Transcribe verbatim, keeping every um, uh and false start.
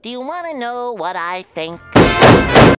Do you want to know what I think?